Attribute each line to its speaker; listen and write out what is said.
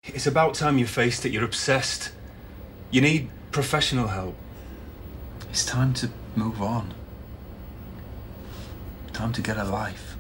Speaker 1: It's about time you faced it. You're obsessed. You need professional help.
Speaker 2: It's time to move on. Time to get a life.